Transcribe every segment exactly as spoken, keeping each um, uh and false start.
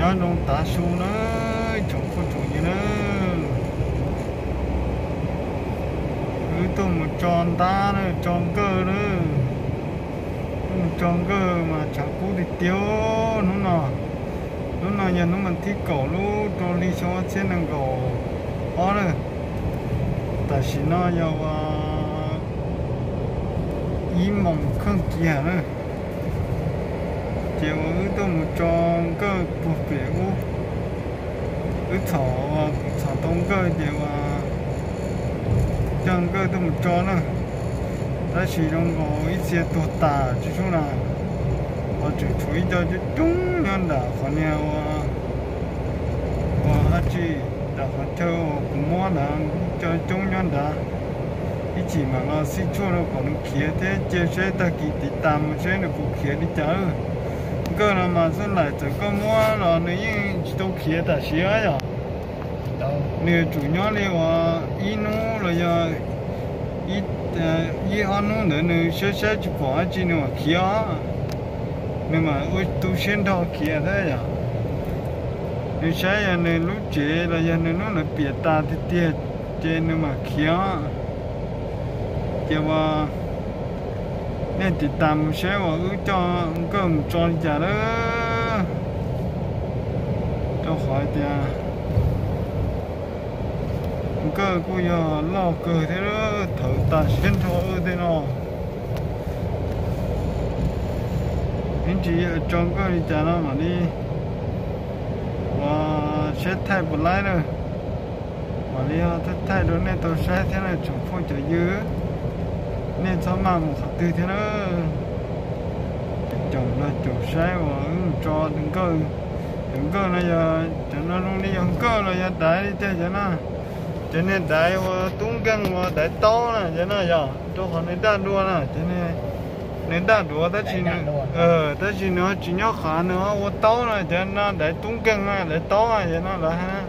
nhớ nông tá su nữa trồng con trồng gì nữa cứ tôi một tròn ta nữa tròn cơ nữa một tròn cơ mà chẳng cú thì tiêu nó nọ nó nọ nhà nó mình thích cổ luôn cho đi cho trên đường cổ ó rồi tại vì nó giờ ý mong không kia nữa chiều ứ tôi một tròn cơ buộc biểu ứ thỏ thỏ tông cơ chiều chân cơ tôi một tròn nữa ta chỉ trong có ít xe tổ tả chứ chỗ nào họ chỉ chú ý cho chứ đúng nhân đã còn nhiều và chị đã còn theo cũng mua là cho chúng nhân đã ít chỉ mà nó xí chua nó còn kia thế chơi chơi ta kỳ thì tạm chơi nó cũng kia đi chợ cơ là mà xin lại chỉ có mua là nếu chỉ đâu kia ta xí ấy à nếu chủ nhóm này và in nó rồi giờ ít ít ăn nó nữa nếu sẽ sẽ chỉ bỏ chỉ nó kia nhưng mà ôi tu sen thọ kia thế à nếu sai là nếu lúc chế là giờ nếu nó là bịa ta thì tiệt chế nếu mà kia chứ mà nên thì tạm sẽ vào ứ cho cơm cho trả đó cho khỏi thì cơ cô giờ lo cơ thế đó thở ta xuyên thọ thế nào những chị ở trong cơ đi trả nó mà đi và sẽ thay một lái nữa mà đi thay thay đó nên tôi sẽ thế này chủ phong trở dư nên sao mà một hạt tư thế đó chồng là chủ sai và cho đừng cơ đừng cơ này giờ cho nó luôn đi ăn cơ là giờ đại đi chơi cho nó cho nên đại và tung căng và đại to nè cho nó giờ cho họ nên đa đua nè cho nên nên đa đua ta chỉ ờ ta chỉ nó chỉ nhớ khá nữa và to nè cho nó đại tung căng nè đại to nè cho nó là ha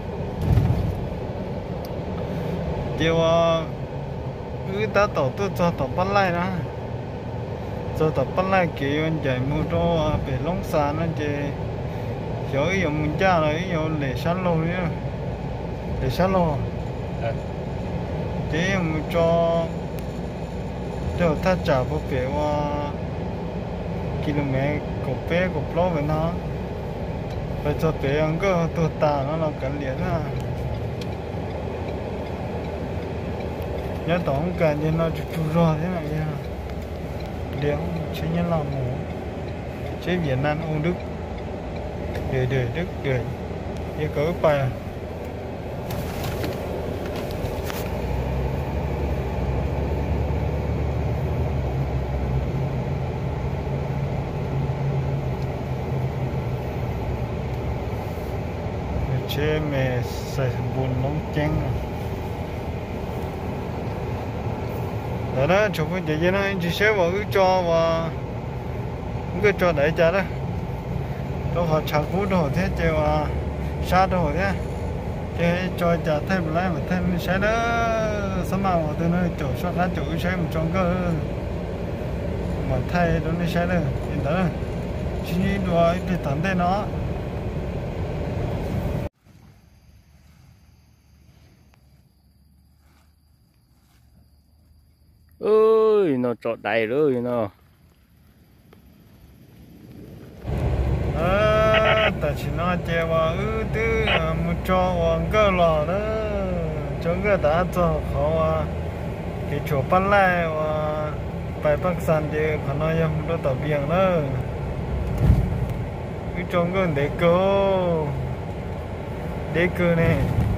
giờ cứ ta tổ tôi cho tổ bắt lại đó cho tổ bắt lại kia anh chạy mua cho về lông xà nó chạy chỗ ý dùng mình cha là ý dùng để sát lô nữa để sát lô chỉ dùng cho cho ta trả bộ phế qua km cột bé cột ló với nó phải cho bé ăn cơ tôi tà nó là cẩn liền à nhớ tổng cả như nó chụp chụp rồi thế này nha đéo chế nhân làm mù chế Việt Nam ông Đức để để Đức để như cỡ bài chế mẹ xài bùn nóng chén đó đó chụp cái gì nó anh chỉ xếp vào cái cho và cái cho đẩy trả đó cho họ chặt cú đồ thế chứ mà xa đồ thế chứ cho trả thêm lại mà thêm xe đó sao mà họ từ nơi chỗ xuất lá chỗ xe một trong cơ mà thay đó nó xe đó hiện đó chỉ đùa để tận đây nó ơi nó trọt đầy rồi nó à ta chỉ nói chơi vào ư tư một trò hoàng cơ lò đó chúng cái đã cho họ à cái chỗ bắt lại và bài bắc san thì họ nói em đó tàu biển đó cái trong cái để cơ để cơ này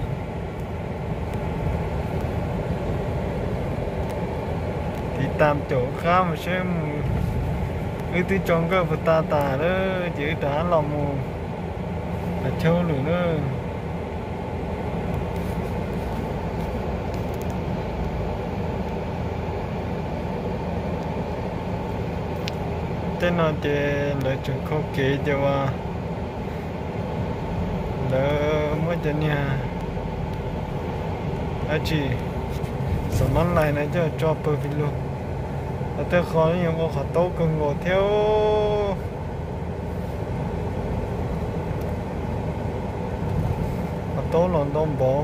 thì tam chỗ khác mà xem cái thứ trong cái vật ta tà đó chỉ đã lòng mù là châu nữa nữa tên nó chỉ là chuyện khó kể cho mà là mới chân nhà anh chị sắm món này này cho cho bơ vịt luôn ở tới khó nhưng mà khó tấu cần ngồi theo tố lon đông bộ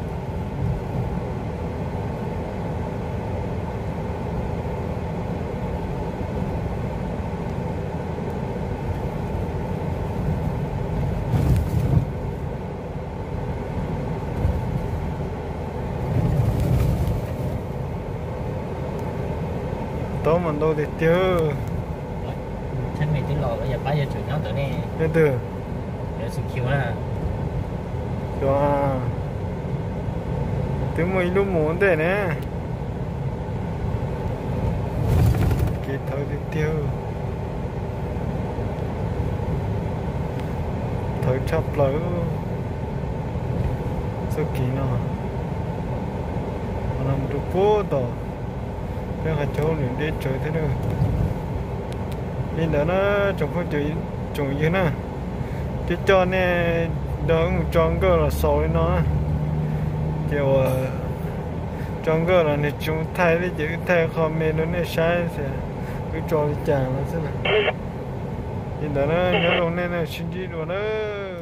tố mình đâu thì chưa chân mình tiếng lò bây giờ bây giờ chuyển nhau tới nè từ từ để sự chiều nè cho tiếng mình lúc muốn thế nè kịp thời đi tiêu thời chấp lỡ sự kỳ nào mà làm được phố đó cái hạt châu liền đi chơi thế nữa nên đó nó trồng phong chơi trồng gì nè cái cho nè đó một tròn cơ là sỏi nó kiểu tròn cơ là này chúng thay đi chữ thay comment nó này sai sẽ cứ cho đi chàng nó thế này nên đó nó nhớ luôn nên là xin đi rồi đó.